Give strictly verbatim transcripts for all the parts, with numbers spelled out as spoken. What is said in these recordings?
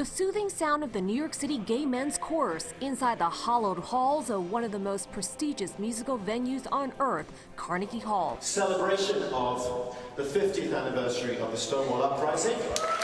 The soothing sound of the New York City Gay Men's chorus inside the hallowed halls of one of the most prestigious musical venues on earth, Carnegie Hall. Celebration of the fiftieth anniversary of the Stonewall Uprising.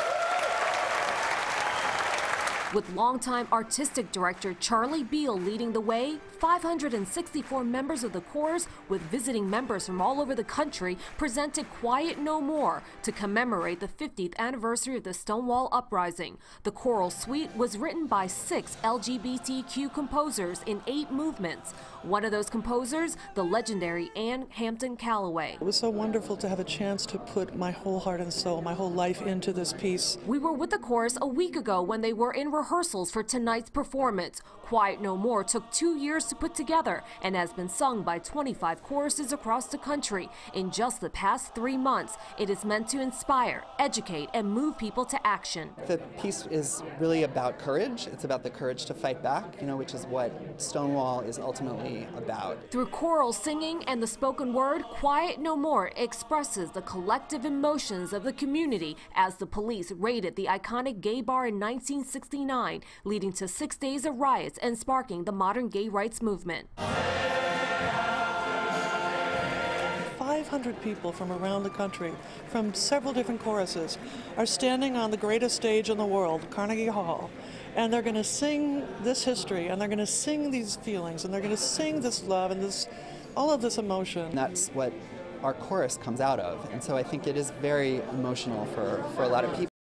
With longtime artistic director Charlie Beal leading the way, five hundred sixty-four members of the chorus with visiting members from all over the country presented Quiet No More to commemorate the fiftieth anniversary of the Stonewall Uprising. The choral suite was written by six L G B T Q composers in eight movements. One of those composers, the legendary Anne Hampton Calloway. It was so wonderful to have a chance to put my whole heart and soul, my whole life into this piece. We were with the chorus a week ago when they were in rehearsals for tonight's performance. Quiet No More took two years to put together and has been sung by twenty-five choruses across the country. In just the past three months, it is meant to inspire, educate, and move people to action. The piece is really about courage. It's about the courage to fight back, you know, which is what Stonewall is ultimately about. Through choral singing and the spoken word, Quiet No More expresses the collective emotions of the community as the police raided the iconic gay bar in nineteen sixty-nine, leading to six days of riots and sparking the modern gay rights movement. five hundred people from around the country, from several different choruses, are standing on the greatest stage in the world, Carnegie Hall, and they're going to sing this history, and they're going to sing these feelings, and they're going to sing this love and this, all of this emotion. And that's what our chorus comes out of, and so I think it is very emotional for, for a lot of people.